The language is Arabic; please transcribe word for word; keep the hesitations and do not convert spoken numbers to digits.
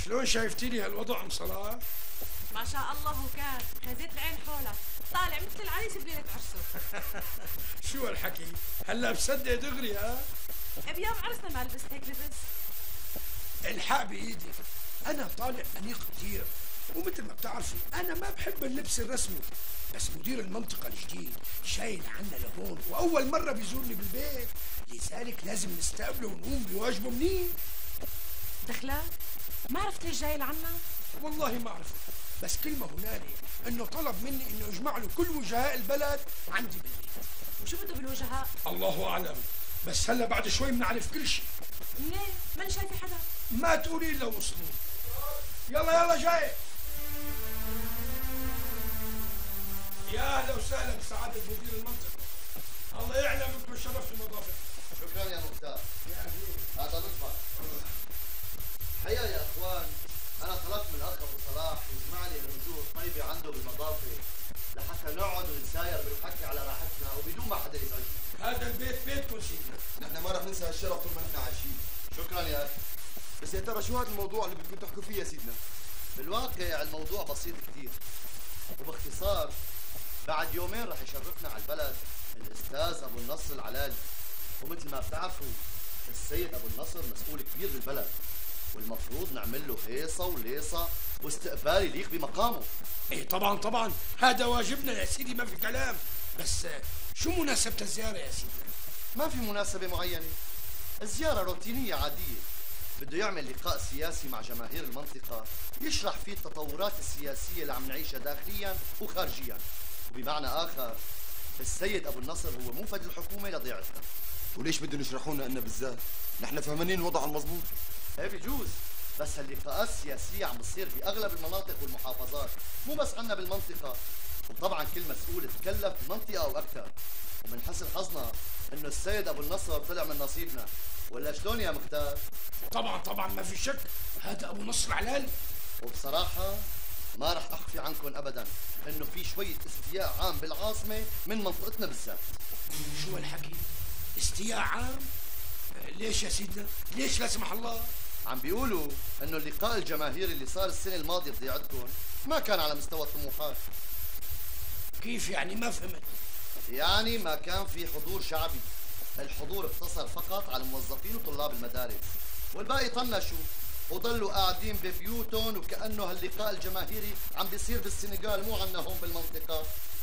شلون شايفتيني هالوضع ام صلاح؟ ما شاء الله وكان خزيت العين حولك، طالع مثل العريس بليلة عرسه. شو هالحكي؟ هلا بصدق دغري ها؟ بيوم عرسنا ما لبست هيك لبس. الحق بايدي، انا طالع انيق كثير، ومثل ما بتعرفي انا ما بحب اللبس الرسمي، بس مدير المنطقة الجديد شايل عنا لهون واول مرة بيزورني بالبيت، لذلك لازم نستقبله ونقوم بواجبه منيح. دخلة؟ ما عرفت ليش جاي لعنا؟ والله ما عرفت، بس كل ما هنالك انه طلب مني انه اجمع له كل وجهاء البلد عندي بالبيت. وشو بده بالوجهاء؟ الله اعلم، بس هلا بعد شوي بنعرف كل شيء. منين؟ ماني شايفه حدا. ما تقولي الا وصلوا. يلا يلا جاي. يا اهلا وسهلا بسعادة مدير المنطقة. الله يعلم انكم شرفتوا المضافة. شكرا يا مختار. يا اهلين. هذا نصبح. حقيقة يا اخوان انا طلبت من الاخ ابو صلاح يجمع لي الوجوه الطيبة عنده بالمضافة لحتى نقعد ونساير بالحكي على راحتنا وبدون ما حدا يزعجنا. هذا البيت بيتكم سيدنا. نحن ما رح ننسى هالشرف طول ما نحن عايشين. شكرا يا اخي. بس يا ترى شو هذا الموضوع اللي بدكم تحكوا فيه يا سيدنا؟ بالواقع الموضوع بسيط كثير وباختصار بعد يومين رح يشرفنا على البلد الاستاذ ابو النصر العلالي، ومثل ما بتعرفوا السيد ابو النصر مسؤول كبير بالبلد والمفروض نعمل له هيصه وليصه واستقبال يليق بمقامه. ايه طبعا طبعا هذا واجبنا يا سيدي ما في كلام، بس شو مناسبة الزيارة يا سيدي؟ ما في مناسبة معينة، الزيارة روتينية عادية، بده يعمل لقاء سياسي مع جماهير المنطقة يشرح فيه التطورات السياسية اللي عم نعيشها داخليا وخارجيا، وبمعنى آخر السيد أبو النصر هو منفذ الحكومة لضيعتنا. وليش بدهم يشرحوا لنا إنه بالذات؟ نحن فهمانين الوضع المضبوط. ايه بجوز، بس اللقاءات السياسية عم بتصير بأغلب المناطق والمحافظات، مو بس عنا بالمنطقة، وطبعا كل مسؤول تكلف بمنطقة أو أكثر، ومن حسن حظنا إنه السيد أبو النصر طلع من نصيبنا، ولا شلون يا مختار؟ طبعا طبعا ما في شك هذا ابو نصر علالي. وبصراحة ما رح اخفي عنكم ابدا انه في شوية استياء عام بالعاصمة من منطقتنا بالذات. شو هالحكي؟ استياء عام؟ ليش يا سيدنا؟ ليش لا سمح الله؟ عم بيقولوا انه اللقاء الجماهيري اللي صار السنة الماضية بضيعتكم ما كان على مستوى الطموحات. كيف يعني؟ ما فهمت. يعني ما كان في حضور شعبي، الحضور اقتصر فقط على الموظفين وطلاب المدارس، والباقي طنشوا وضلوا قاعدين ببيوتهم وكأنه هاللقاء الجماهيري عم بيصير بالسنغال مو عنا هون بالمنطقة.